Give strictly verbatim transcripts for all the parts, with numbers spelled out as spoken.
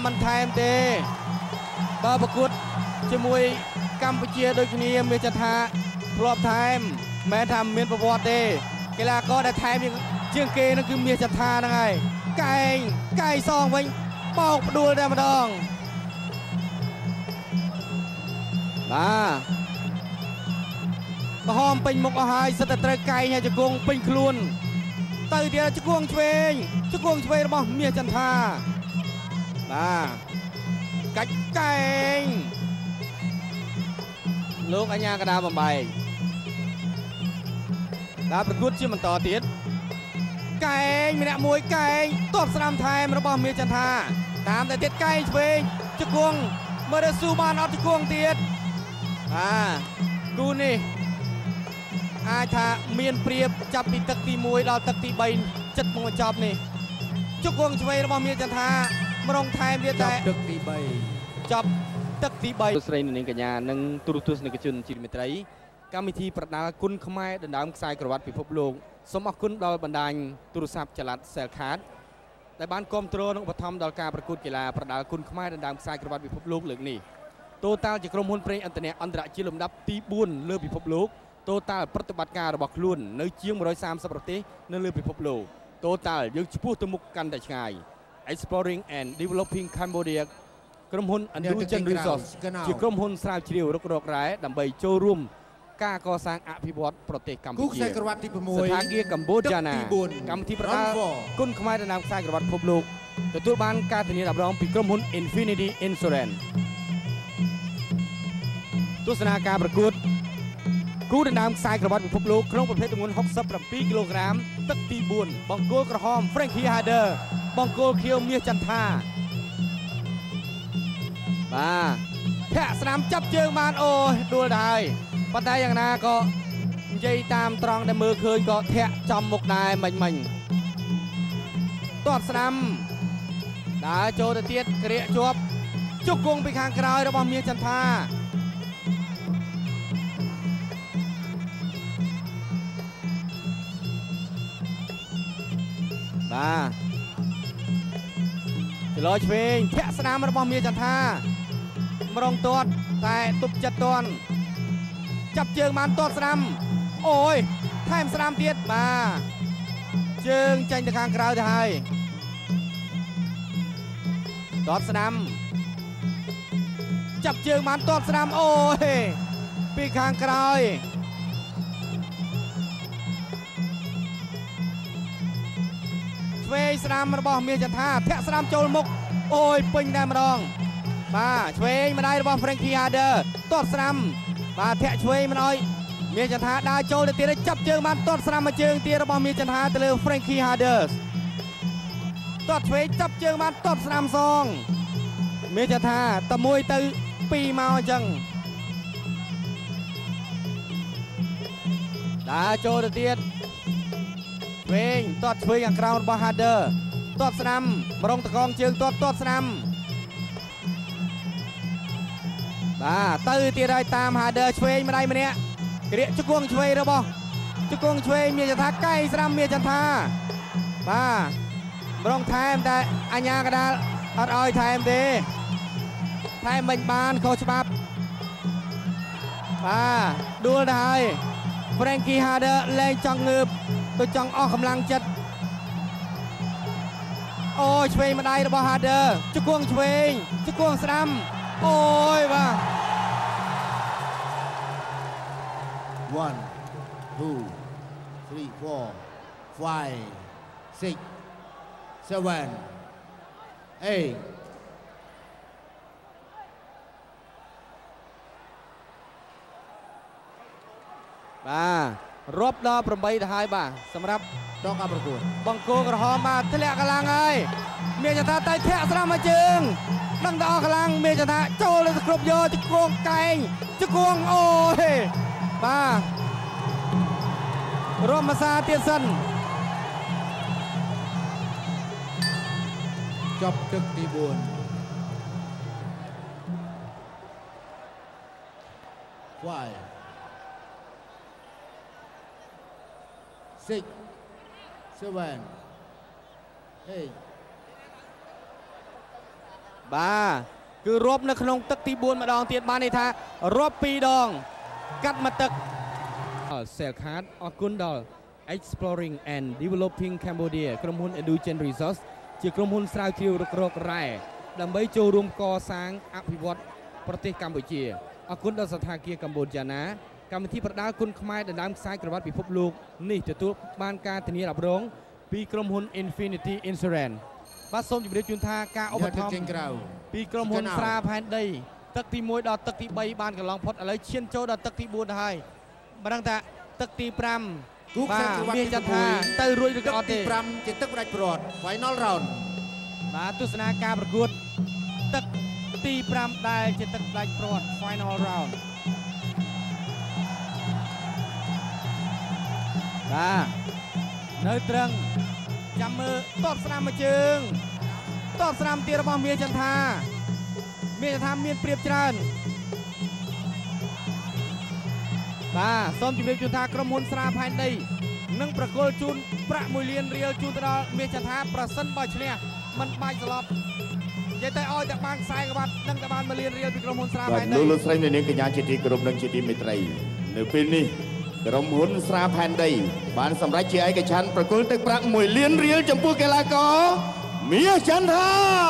มันไทม์เตะบาประกุดจะมวยกัมพูชีโดยคณีเมียจันทาพลอบไทม์แม้ทำเมียนประวัติเตะกีฬาก็ได้ไทม์ยังเชียงเกนั่นคือเมียจันทานั่นไงไก่ไก่ซองไว้เป่าดูได้มาดองมาบะหอมเป็นมุกอาหารสตร์ไก่เนี่ยจะกงเป็นคลุนตื่นเดียวจะกงเชยจะกงเชยระบอบเมียจันทามาไก่ไก่ลูกอัญญากระดาบำใบดาประกุดชื่อมันต่อติดไก่มีแนวมวยไก่ตบสนามไทยระบอบเมียจันทาตามแต่ติดไก่เชยจะกงเมื่อได้สู้บ้านเอาจะกงติดอ่าดูนี่อาชาเมียนเปรียบจับปีตักตีมวยเราตักตีใบจัดมวยจับนี่จุกวงช่วยระบอบเมียจันทามรองไทยเมียแต่ตักตีใบจับตักตีใบสไลน์หนึ่งกัญญาหนึ่งตุรุตุสในกระจุนจิตเมตรัยการมิธีประดาคุณขมายดันดามสายกระวัดพิภพโลกสมอคุณดาวบันดาลตุรุศัพท์จลัดเซลคาร์ดแต่บ้านกรมตรนอุปธรรมดาวการประกวดกีฬาประดาคุณขมายดันดามสายกระวัดพิภพโลกเหลืองนี่โตตาจากกรมหุ่นเพลงอันเตเนอันตรจิลมดับตีบุญเลือพิภพโลกโตตาปฏิบัติการระบบคลุนในเชียงมร้อยสามสัปดาห์ที่นั่นเลยพิภพโลกโตตายังพูดตมุกกันแต่ไง exploring and developing Cambodia กรมหุ่นอันดูจันรีสอร์ทจีกรมหุ่นสาวชิวรกรกร้ายดำใบโจรุ่มกาก่อสร้างอภิวัตประเทศกัมพูชีสถานเกียกัมพูชานากัมพูชีประดากุนขมายนามสายกระวัดพบโลกตัวบ้านการทีนี้รับรองปีกรมหุ่น Infinity Insurance ตุสนาการประกวดกู้ดันดามสายกระวัดพิภพโลกครองประเภทจำนวนหกสิบปีกิโลกรัมตักตีบุญบังโกกระหอมแฟรงคีฮาเดอร์บังโกเคียวเมียจันทามาแทะสนามจับเจิงมานโอ้ดูได้ปัตตาอย่างนาก็ใจตามตรองแต่มือคืนก็แทะจอมมุกนายมันมันตอดสนามดาโจตะเตียดเกลียจวบจุกกงไปข้างกลายระบอบเมียจันทามาจะลอยเชงแทะสนามระบอบเมียจันทามรองตัวแต่ตุบจัดตอนจับเจิงมันตัวสนามโอ้ยไทม์สนามเตียดมาเจิงใจตะคางกราวไทยตอดสนามจับเจิงมันตัวสนามโอ้ยปีคางกราวเวสนามระบอบเมียจันทาแทะสนามโจลมุกโอ้ยปิงได้มาดองมาช่วยมาได้ระบอบแฟรงคีฮาเดอร์ตอดสนามมาแทะช่วยมันอ้อยเมียจันทาได้โจลตีได้จับเจิงมันตอดสนามมาเจิงตีระบอบเมียจันทาตะเลือแฟรงคีฮาเดอร์ตอดช่วยจับเจิงมันตอดสนามซองเมียจันทาตะมวยตือปีมาจังได้โจลตีเวงตอดช่วยอย่างกราวบาฮาเดอร์ตอดสนามบรงตะกองเชิงตอดตอดสนามมาตื้อตีได้ตามฮาเดอร์ช่วยมาได้มาเนี้ยเกลียจุกวงช่วยระบอจุกวงช่วยเมียจันทาใกล้สนามเมียจันทามาบรงไทม์แต่อัญญากระดาอัดอ้อยไทม์เดไทม์บันบานโคชบับมาดูได้แฟรงคีฮาเดอร์แรงจังเงือบตัวจังออกกำลังจัดโอ้ยช่วยมาได้ระบฮาเดอร์จุกวงช่วยจุกวงสนามโอ้ยว่า one two three four five six seven eight มารบดอประใบท้ายบ่าสำหรับดอกการประกวดบังโกกระหอมมาทะเลกำลังไงเมียจันทาไต่แทะสนามมาจึงนั่งดอกกำลังเมียจันทาโจเลยครบโยจะกวงไก่จะกวงโอ้ยมารวมมาซาเตียนสันจบตึกตีบุญ five six seven eight បាទគឺរົບនៅក្នុងទឹកទីបួនម្ដងទៀតបានន័យថារົບពីរដងកាត់មកទឹក Selcard អរគុណដល់ Exploring and Developing Cambodia ក្រុមហ៊ុន Edugen Resource ជាក្រុមហ៊ុនស្រាវជ្រាវរុករករ៉ែដើម្បីចូលរួមកសាងអភិវឌ្ឍប្រទេសកម្ពុជាអរគុណដល់សទ្ធាគារកម្ពុជាណាកម្មវិធីប្រដាល់គុណខ្មែរដណ្ដើមខ្សែក្រវ៉ាត់ពិភពលោកនេះទទួលបានការធានារ៉ាប់រងពីក្រុមហ៊ុន Infinity Insurance បាទសូមជម្រាបជូនថាការឧបត្ថម្ភពីក្រុមហ៊ុនស្រាផែនដីទឹកទីមួយដល់ទឹកទីបីបានកន្លងផុតឥឡូវឈានចូលដល់ទឹកទីបួនទៅហើយមិនដឹងថាទឹកទីប្រាំបាទមានចន្ទថាទៅរួចឬក៏អត់ទេប្រាំជាទឹកផ្ដាច់ព្រាត់ Final Round បាទទស្សនាការប្រកួតទឹកទីប្រាំដែលជាទឹកផ្ដាច់ព្រាត់ Final Round បាទនៅត្រឹងចាំមើលតបស្នាមមួយជើងតបស្នាមទៀតរបស់មាសចន្ទថាមាសចន្ទថាមានព្រៀបច្រើនបាទសូមជម្រាបជូនថាក្រុមហ៊ុនស្រាផែនដីនឹងប្រគល់ជូនប្រាក់មួយលានរៀលជូនទៅដល់មាសចន្ទថាប្រសិនបើឈ្នះមិនបាច់ស្លាប់និយាយទៅឲ្យតែបានខ្សែក្បាត់នឹងតែបានមួយលានរៀលពីក្រុមហ៊ុនស្រាផែនដីលោកលោកស្រីនាងកញ្ញាជាទីគោរពនិងជាទីមេត្រីនៅពេលនេះក្រុមហ៊ុនស្រាផែនដីបានសម្រេចជាឯកច្ឆន្ទប្រគល់ទឹកប្រាក់មួយលានរៀលចំពោះកីឡាករមាសចន្ទថា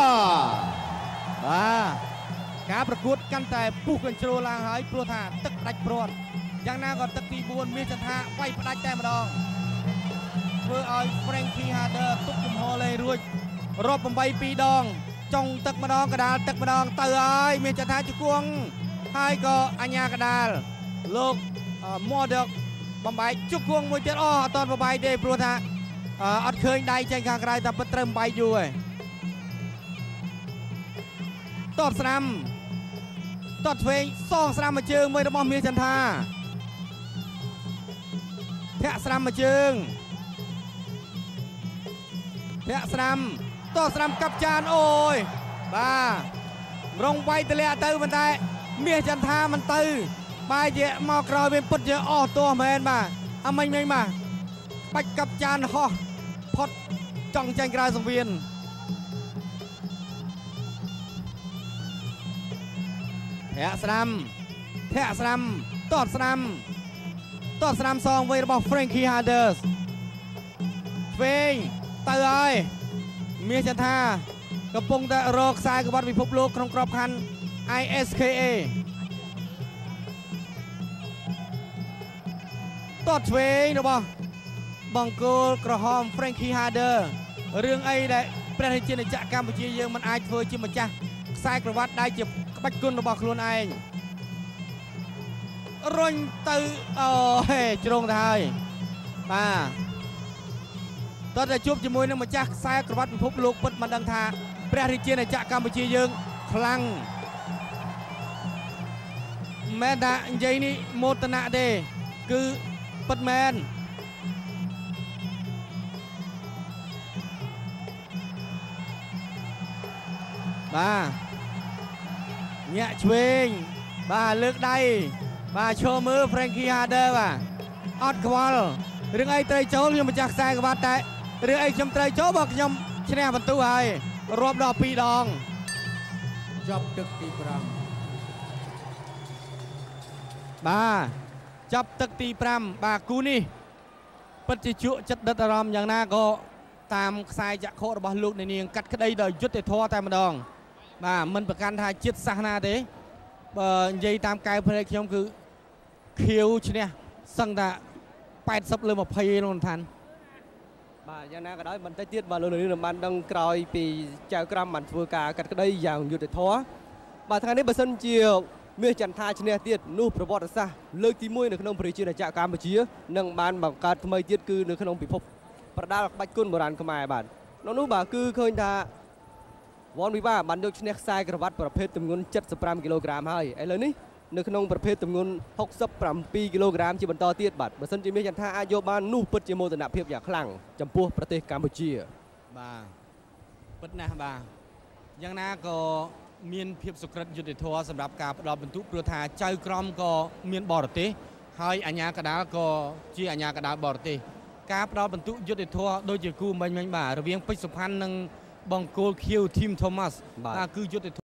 បាទការប្រកួតកាន់តែពុះកញ្ជ្រោលឡើងហើយព្រោះថាទឹកផ្ដាច់ព្រាត់យ៉ាងណាក៏ទឹកទីបួនមាសចន្ទថាវាយផ្ដាច់តែម្ដងធ្វើឲ្យ Frankie Harder ទុកចំហលេងរួចរាប់ប្រាំពីរដងចុងទឹកម្ដងកដាលទឹកម្ដងទៅហើយមាសចន្ទថាជង្គង់ហើយក៏អញ្ញាកដាលលោកModok បំបែកជង្គង់មួយទៀតអូអត់តបំបែកទេព្រោះថាអត់ឃើញដៃចេញខាងក្រៅតែពិតត្រូវបំបែកយូរហើយតបស្នាមតបឆ្វេងសងស្នាមមួយជើងមួយរបស់មាសចន្ទថាធាក់ស្នាមមួយជើងធាក់ស្នាមតបស្នាមកាប់ចានអូយបាទរងវាយទម្លាក់ទៅប៉ុន្តែមាសចន្ទថាមិនទៅបាយជាមកក្រោយវាពិតជាអស់ទោះមែនបាទអមិញមិញបាទបាច់កាប់ចានហោះផុតចង់ចាញ់ក្រៅសង្វៀនធាក់ស្នាមធាក់ស្នាមតតស្នាមតតស្នាមសងវ័យរបស់ Frankie Harders ឆ្វេងទៅហើយមាសចន្ទថាកំពុងតែរកខ្សែក្បាត់ពិភពលោកក្នុងក្របខ័ណ្ឌ I S K Aតតឆ្វេងរបស់បង្គោលក្រហម Frankie Harder រឿងអីដែលព្រះរាជាណាចក្រកម្ពុជាយើងមិនអាចធ្វើជាម្ចាស់ខ្សែក្រវ៉ាត់ដែលជាក្បាច់គុណរបស់ខ្លួនឯងរុញទៅអូហេជ្រុងទៅហើយបាទតើតែជួបជាមួយនឹងម្ចាស់ខ្សែក្រវ៉ាត់ពិភពលោកពិតមិនដឹងថាព្រះរាជាណាចក្រកម្ពុជាយើងខ្លាំងមែនថានិយាយនេះមោទនៈទេគឺពិតមែនបាទញាក់ឆ្វេងបាទលើកដៃបាទឈរមើល Frankie Harder បាទអត់ខ្វល់រឿងអីត្រូវចូលខ្ញុំម្ចាស់ខ្សែក្បាត់តែរឿងអីខ្ញុំត្រូវចូលបើខ្ញុំឈ្នះបន្ទូហើយរាប់ដល់ពីរដងចប់ទឹកទីប្រាំបាទចាប់ទឹកទីប្រាំបាទគូនេះពិតជាជក់ចិត្តដិតអារម្មណ៍យ៉ាងណាក៏តាមខ្សែចក្ខុរបស់លោកនាងកាត់ក្តីដោយយុត្តិធម៌តែម្ដងបាទមិនប្រកាន់ថាជាតិសាសនាទេបើនិយាយតាមកែវភ្នែកខ្ញុំគឺខៀវឈ្នះសឹងថាแปดสิบលើยี่สิบលោកឋានបាទយ៉ាងណាក៏ដោយបន្តិចទៀតបាទលោកនាងបានដឹងក្រោយពីចៅក្រមបានធ្វើការកាត់ក្តីយ៉ាងយុត្តិធម៌បាទថ្ងៃនេះបើសិនជាមាសចន្ទថាឈ្នះទៀតនោះប្រវត្តិសាស្ត្រលើកទីមួយនៅក្នុងប្រជាជាតិកម្ពុជានឹងបានបង្កើតថ្មីទៀតគឺនៅក្នុងពិភពប្រដាល់ក្បាច់គុណបុរាណខ្មែរបាទនៅនោះបាទគឺឃើញថាវ៉នវីវ៉ាបានយកឈ្នះខ្សែក្រវ៉ាត់ប្រភេទទម្ងន់เจ็ดสิบห้าគីឡូក្រាមហើយឥឡូវនេះនៅក្នុងប្រភេទទម្ងន់หกสิบเจ็ดគីឡូក្រាមជាបន្តទៀតបាទបើសិនជាមាសចន្ទថាអាចយកបាននោះពិតជាមោទនភាពយ៉ាងខ្លាំងចំពោះប្រទេសកម្ពុជាបាទពិតណាស់បាទយ៉ាងណាក៏មានភាពសុក្រិតយុត្តិធម៌សម្រាប់ការផ្ដល់បន្ទុកព្រោះថាចៅក្រមក៏មានបរទេសហើយអាជ្ញាកណ្ដាលក៏ជាអាជ្ញាកណ្ដាលបរទេសការផ្ដល់បន្ទុកយុត្តិធម៌ដូចជាគូមិញមិញបាទរវាងពេជ្រសុផាន់និងบองโกลคิวทีมโทมัสបាទតាគឺយុទ្ធ